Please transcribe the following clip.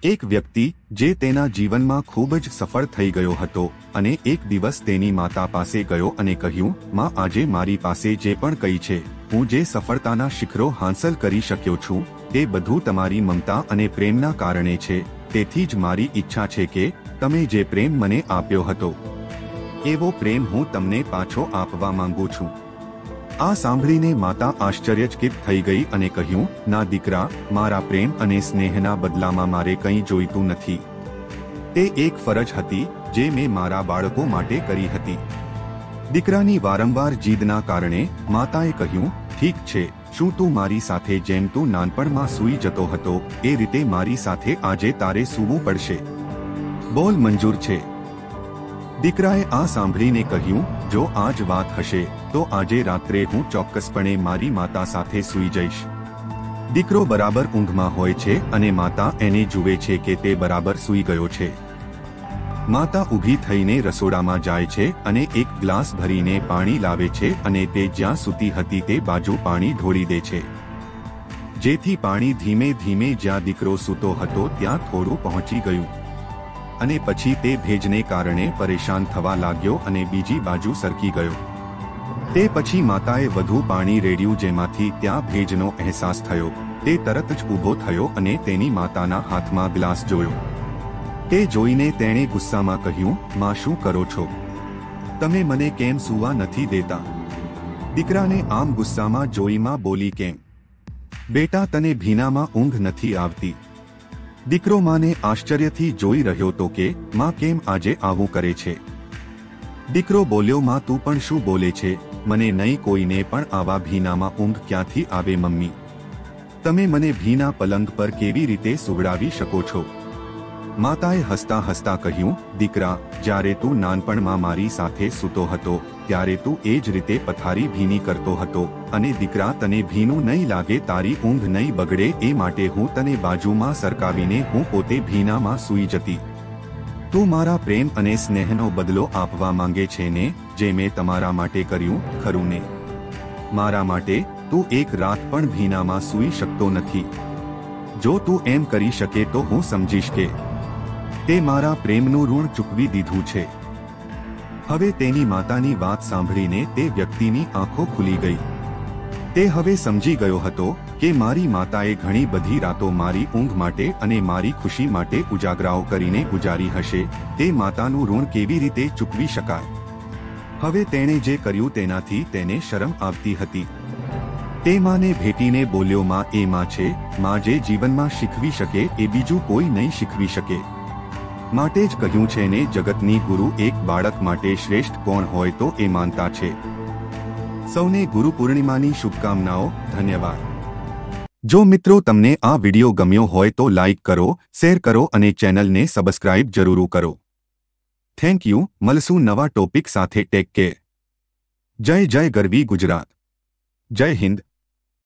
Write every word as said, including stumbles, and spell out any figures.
એક વ્યક્તિ જે તેના જીવનમાં ખૂબ જ સફળ થઈ ગયો હતો અને એક દિવસ તેની માતા પાસે ગયો અને કહ્યું, માં, આજે મારી પાસે જે પણ કંઈ છે, હું જે સફળતાના શિખરો હાંસલ કરી શક્યો છું, તે બધું તમારી મમતા અને પ્રેમના કારણે છે. તેથી જ મારી ઈચ્છા છે કે તમે જે પ્રેમ મને આપ્યો હતો, એવો પ્રેમ હું તમને પાછો આપવા માંગુ છું. આ સાંભળીને માતા આશ્ચર્યચકિત થઈ ગઈ અને કહ્યું, ના દીકરા, મારા પ્રેમ અને સ્નેહના બદલામાં મારે કંઈ જોઈતું નથી. તે એક ફરજ હતી જે મેં મારા બાળકો માટે કરી હતી. દીકરાની વારંવાર જીદના કારણે માતાએ કહ્યું, ઠીક છે, શું તું મારી સાથે જેમ તું નાનપણમાં સૂઈ જતો હતો એ રીતે મારી સાથે આજે તારે સૂવું પડશે. બોલ, મંજૂર છે? દીકરાએ આ સાંભળીને કહ્યું, જો આ જ વાત હશે તો આજે રાત્રે હું ચોક્કસપણે મારી માતા સાથે સૂઈ જઈશ. દીકરો બરાબર ઊંઘમાં હોય છે અને માતા એને જુએ છે કે તે બરાબર સૂઈ ગયો છે. માતા ઊભી થઈને રસોડામાં જાય છે અને એક ગ્લાસ ભરીને પાણી લાવે છે અને તે જ્યાં સૂતી હતી તે બાજુ પાણી ઢોળી દે છે, જેથી પાણી ધીમે ધીમે જ્યાં દીકરો સૂતો હતો ત્યાં થોડું પહોંચી ગયું અને પછી તે ભેજને કારણે પરેશાન થવા લાગ્યો અને બીજી બાજુ સરકી ગયો. તે પછી માતાએ વધુ પાણી રેડ્યું, જેમાંથી ત્યાં ભેજનો અહેસાસ થયો. તે તરત જ ઊભો થયો અને તેની માતાના હાથમાં ગ્લાસ જોયો. તે જોઈને તેણે ગુસ્સામાં કહ્યું, માં, શું કરો છો? તમે મને કેમ સૂવા નથી દેતા? દીકરાને આમ ગુસ્સામાં જોઈ માં બોલી, કેમ બેટા, તને ભીનામાં ઊંઘ નથી આવતી? દીકરો માને આશ્ચર્યથી જોઈ રહ્યો તો કે માં કેમ આજે આવું કરે છે. દીકરો બોલ્યો, માં, તું પણ શું બોલે છે? મને નહીં, કોઈને પણ આવા ભીનામાં ઊંઘ ક્યાંથી આવે મમ્મી? તમે મને ભીના પલંગ પર કેવી રીતે સુવડાવી શકો છો? માતાએ હસતા હસતા કહ્યું, દીકરા, જ્યારે તું નાનપણમાં મારી સાથે સૂતો હતો ત્યારે તું એ જ રીતે પથારી ભીની કરતો હતો અને દીકરા, તને ભીનું નહીં લાગે, તારી ઊંઘ નહીં બગડે એ માટે હું તને બાજુમાં સરકાવીને હું પોતે ભીનામાં સૂઈ જતી. તું મારા પ્રેમ અને સ્નેહનો બદલો આપવા માંગે છે ને, જે મેં તમારા માટે કર્યું, ખરું ને? મારા માટે તું એક રાત પણ ભીનામાં સૂઈ શકતો નથી. જો તું એમ કરી શકે તો હું સમજીશ કે તે મારા પ્રેમનું ઋણ ચૂકવી દીધું છે. હવે તેની માતાની વાત સાંભળીને તે વ્યક્તિની આંખો ખુલી ગઈ. તે હવે સમજી ગયો હતો કે મારી માતાએ ઘણી બધી રાતો મારી ઊંઘ માટે અને મારી ખુશી માટે ઉજાગરાઓ કરીને ગુજારી હશે. તે માતાનું ઋણ કેવી રીતે ચૂકવી શકાય? હવે તેણે જે કર્યું તેનાથી તેને શરમ આવતી હતી. તે માને ભેટીને બોલ્યો, માં, એ માં છે, માં જે જીવનમાં શીખવી શકે એ બીજું કોઈ નહીં શીખવી શકે. માટે જ કહ્યું છે ને, જગતની ગુરુ એક બાળક માટે શ્રેષ્ઠ કોણ હોય તો એ માનતા છે. સૌને ગુરુ પૂર્ણિમાની શુભકામનાઓ. ધન્યવાદ. જો મિત્રો તમને આ વિડિયો ગમ્યો હોય તો લાઈક કરો, શેર કરો અને ચેનલને સબસ્ક્રાઇબ જરૂર કરો. Thank you. મળશું નવા ટોપિક સાથે. Take care. જય જય ગરવી ગુજરાત. જય હિન્દ.